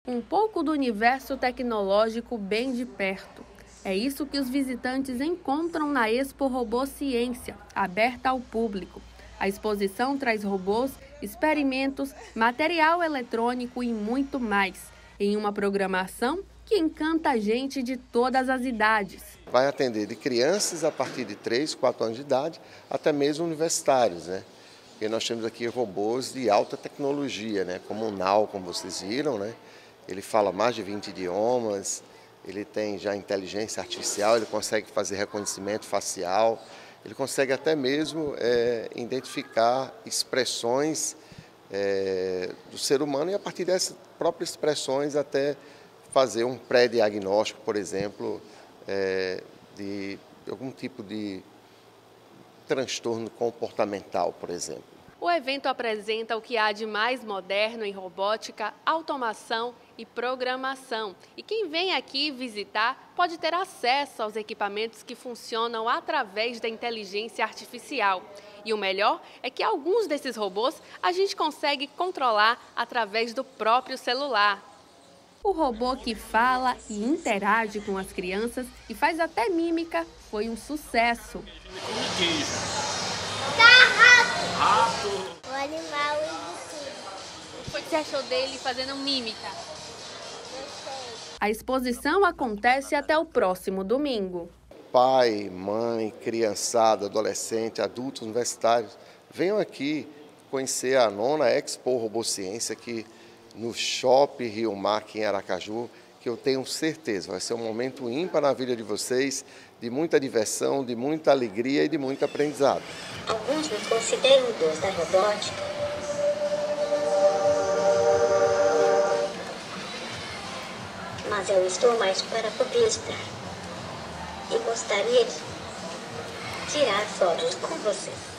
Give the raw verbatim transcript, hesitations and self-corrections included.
Um pouco do universo tecnológico bem de perto. É isso que os visitantes encontram na Expo Robô Ciência, aberta ao público. A exposição traz robôs, experimentos, material eletrônico e muito mais, em uma programação que encanta a gente de todas as idades. Vai atender de crianças a partir de três, quatro anos de idade, até mesmo universitários, né? Porque nós temos aqui robôs de alta tecnologia, né? Como o Nao, como vocês viram, né? Ele fala mais de vinte idiomas, ele tem já inteligência artificial, ele consegue fazer reconhecimento facial, ele consegue até mesmo é, identificar expressões é, do ser humano e a partir dessas próprias expressões até fazer um pré-diagnóstico, por exemplo, é, de algum tipo de transtorno comportamental, por exemplo. O evento apresenta o que há de mais moderno em robótica, automação e programação. E quem vem aqui visitar pode ter acesso aos equipamentos que funcionam através da inteligência artificial. E o melhor é que alguns desses robôs a gente consegue controlar através do próprio celular. O robô que fala e interage com as crianças e faz até mímica foi um sucesso. Rato. O animal e tudo. O que foi que você achou dele fazendo mímica? Gostei. A exposição acontece até o próximo domingo. Pai, mãe, criançada, adolescente, adultos, universitários, venham aqui conhecer a nona Expo Robô Ciência aqui no Shopping Rio Mar, aqui em Aracaju, que eu tenho certeza vai ser um momento ímpar na vida de vocês, de muita diversão, de muita alegria e de muito aprendizado. Alguns nos consideram o deus da robótica. Mas eu estou mais para publicitar. E gostaria de tirar fotos com vocês.